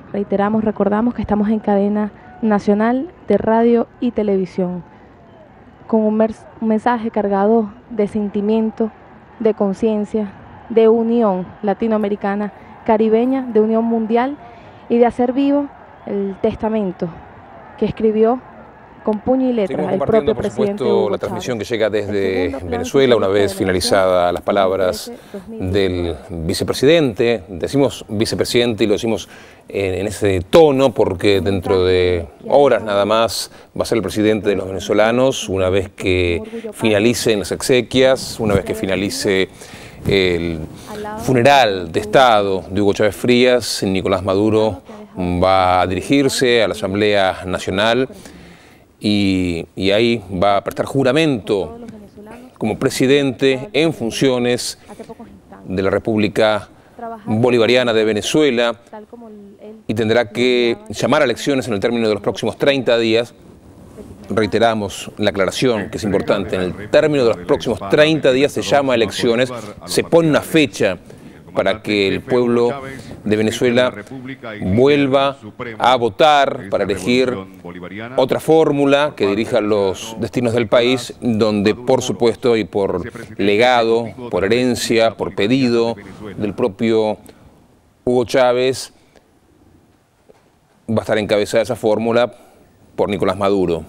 Reiteramos, recordamos que estamos en cadena nacional de radio y televisión, con un mensaje cargado de sentimiento, de conciencia, de unión latinoamericana, caribeña, de unión mundial y de hacer vivo el testamento que escribió con puño y letra el propio presidente Hugo Chávez. La transmisión que llega desde Venezuela, una vez finalizadas las palabras del vicepresidente. Decimos vicepresidente y lo decimos en ese tono porque dentro de horas nada más va a ser el presidente de los venezolanos, una vez que finalicen las exequias, una vez que finalice el funeral de Estado de Hugo Chávez Frías. Nicolás Maduro va a dirigirse a la Asamblea Nacional y ahí va a prestar juramento como presidente en funciones de la República Bolivariana de Venezuela y tendrá que llamar a elecciones en el término de los próximos 30 días. Reiteramos la aclaración, que es importante, en el término de los próximos 30 días se llama a elecciones, se pone una fecha para que el pueblo de Venezuela vuelva a votar para elegir otra fórmula que dirija los destinos del país, donde por supuesto y por legado, por herencia, por pedido del propio Hugo Chávez, va a estar encabezada esa fórmula por Nicolás Maduro.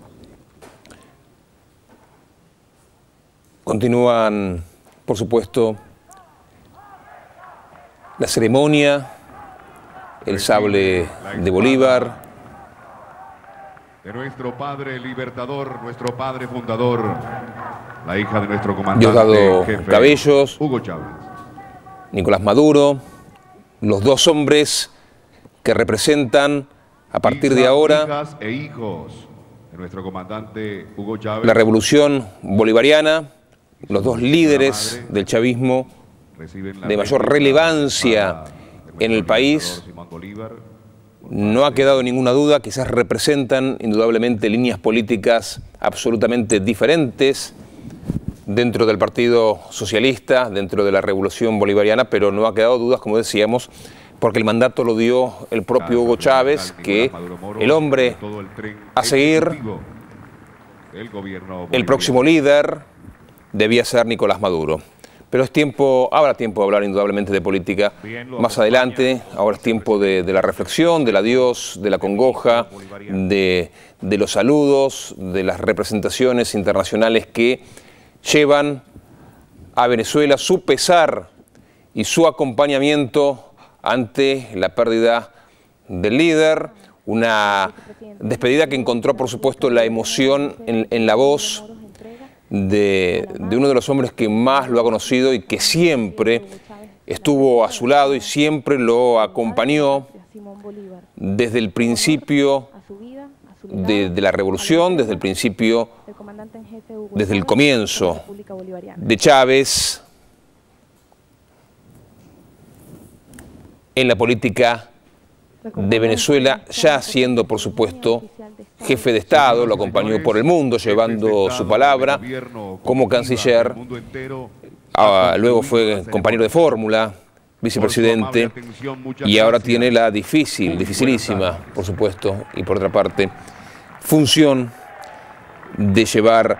Continúan, por supuesto, la ceremonia, el sable de Bolívar. De nuestro padre libertador, nuestro padre fundador, la hija de nuestro comandante Diosdado jefe, Cabellos, Hugo Chávez. Nicolás Maduro, los dos hombres que representan a partir de ahora hijas e hijos de nuestro comandante Hugo Chávez, la revolución bolivariana, los dos líderes del chavismo de mayor relevancia en el país. No ha quedado ninguna duda, quizás representan indudablemente líneas políticas absolutamente diferentes dentro del Partido Socialista, dentro de la Revolución Bolivariana, pero no ha quedado dudas, como decíamos, porque el mandato lo dio el propio Hugo Chávez, que el hombre a seguir, el próximo líder, debía ser Nicolás Maduro. Pero es tiempo, habrá tiempo de hablar indudablemente de política más adelante. Ahora es tiempo de la reflexión, del adiós, de la congoja, de los saludos, de las representaciones internacionales que llevan a Venezuela su pesar y su acompañamiento ante la pérdida del líder. Una despedida que encontró, por supuesto, la emoción en la voz de uno de los hombres que más lo ha conocido y que siempre estuvo a su lado y siempre lo acompañó desde el principio de la revolución, desde el principio, desde el comienzo de Chávez en la política de Venezuela, ya siendo, por supuesto, jefe de Estado, lo acompañó por el mundo, llevando su palabra como canciller. Luego fue compañero de fórmula, vicepresidente, y ahora tiene la dificilísima, por supuesto, y por otra parte, función de llevar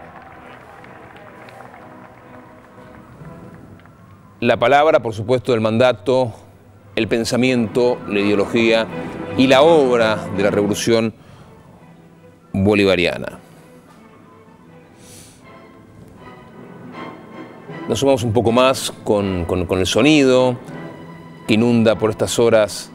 la palabra, por supuesto, del mandato, el pensamiento, la ideología y la obra de la revolución bolivariana. Nos sumamos un poco más con el sonido que inunda por estas horas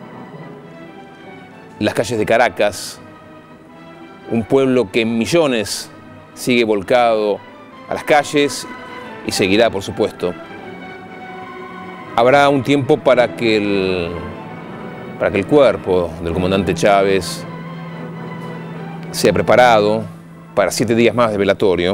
las calles de Caracas, un pueblo que en millones sigue volcado a las calles y seguirá, por supuesto. Habrá un tiempo para que el cuerpo del comandante Chávez sea preparado para 7 días más de velatorio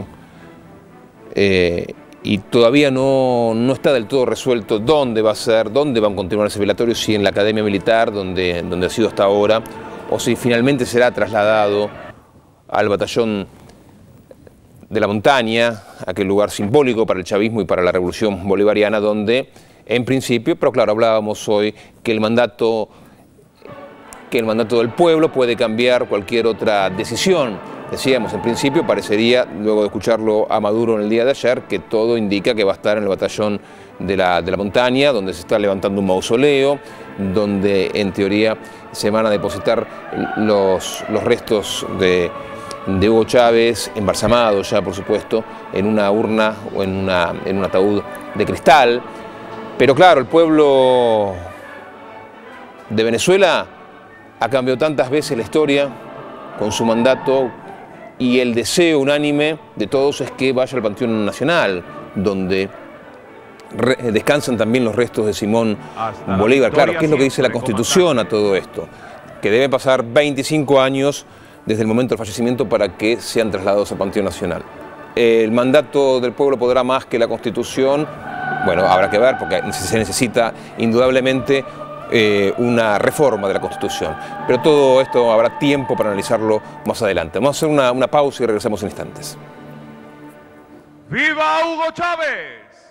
y todavía no está del todo resuelto dónde va a ser, dónde va a continuar ese velatorio, si en la Academia Militar, donde ha sido hasta ahora, o si finalmente será trasladado al batallón de la montaña, aquel lugar simbólico para el chavismo y para la revolución bolivariana, donde en principio, pero claro, hablábamos hoy que el mandato que el mandato del pueblo puede cambiar cualquier otra decisión. Decíamos, en principio parecería, luego de escucharlo a Maduro en el día de ayer, que todo indica que va a estar en el batallón de la montaña, donde se está levantando un mausoleo, donde en teoría se van a depositar los restos de Hugo Chávez, embalsamado ya por supuesto, en una urna o en un ataúd de cristal. Pero claro, el pueblo de Venezuela ha cambiado tantas veces la historia con su mandato, y el deseo unánime de todos es que vaya al Panteón Nacional, donde descansan también los restos de Simón Bolívar. Claro, ¿qué es lo que dice la Constitución a todo esto? Que deben pasar 25 años desde el momento del fallecimiento para que sean trasladados al Panteón Nacional. ¿El mandato del pueblo podrá más que la Constitución? Bueno, habrá que ver, porque se necesita indudablemente una reforma de la Constitución. Pero todo esto habrá tiempo para analizarlo más adelante. Vamos a hacer una pausa y regresamos en instantes. ¡Viva Hugo Chávez!